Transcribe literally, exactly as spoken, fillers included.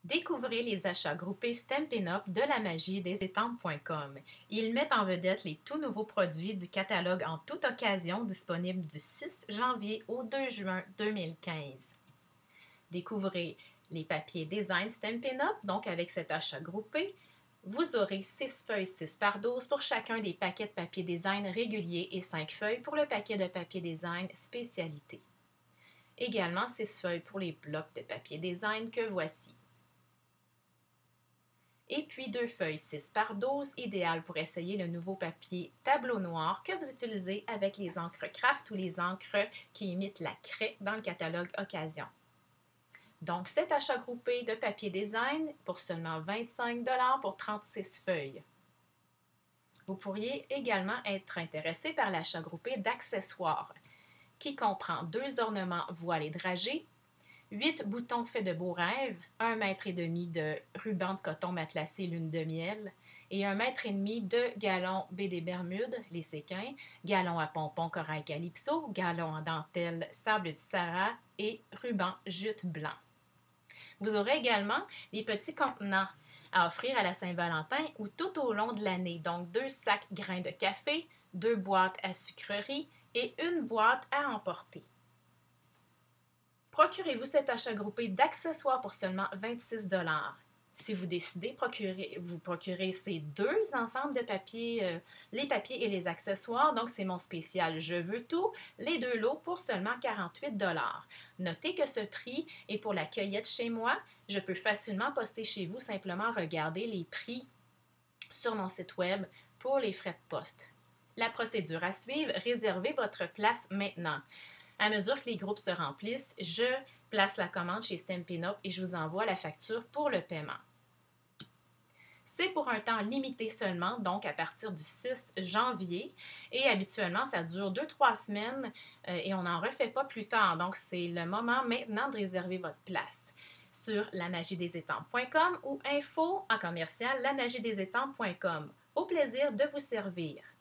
Découvrez les achats groupés Stampin' Up de la magie des estampes point com. Ils mettent en vedette les tout nouveaux produits du catalogue en toute occasion disponibles du six janvier au deux juin deux mille quinze. Découvrez les papiers design Stampin' Up, donc avec cet achat groupé. Vous aurez six feuilles six par douze pour chacun des paquets de papier design réguliers et cinq feuilles pour le paquet de papier design spécialité. Également six feuilles pour les blocs de papier design que voici. Et puis deux feuilles six par douze, idéales pour essayer le nouveau papier tableau noir que vous utilisez avec les encres craft ou les encres qui imitent la craie dans le catalogue occasion. Donc, cet achat groupé de papier design pour seulement vingt-cinq dollars pour trente-six feuilles. Vous pourriez également être intéressé par l'achat groupé d'accessoires qui comprend deux ornements voile et dragées, huit boutons faits de beaux rêves, un mètre et demi de ruban de coton matelassé lune de miel et un mètre et demi de galons B D Bermudes, les séquins, galons à pompons corail calypso, galons en dentelle sable du Sahara et ruban jute blanc. Vous aurez également des petits contenants à offrir à la Saint-Valentin ou tout au long de l'année, donc deux sacs grains de café, deux boîtes à sucreries et une boîte à emporter. Procurez-vous cet achat groupé d'accessoires pour seulement vingt-six dollars. Si vous décidez, procurez, vous procurez ces deux ensembles de papiers, euh, les papiers et les accessoires. Donc, c'est mon spécial Je veux tout, les deux lots pour seulement quarante-huit dollars. Notez que ce prix est pour la cueillette chez moi. Je peux facilement poster chez vous, simplement regarder les prix sur mon site web pour les frais de poste. La procédure à suivre, réservez votre place maintenant. À mesure que les groupes se remplissent, je place la commande chez Stampin' Up et je vous envoie la facture pour le paiement. C'est pour un temps limité seulement, donc à partir du six janvier. Et habituellement, ça dure deux à trois semaines euh, et on n'en refait pas plus tard. Donc, c'est le moment maintenant de réserver votre place sur la magie des estampes point com ou info en commercial la magie des estampes point com. Au plaisir de vous servir.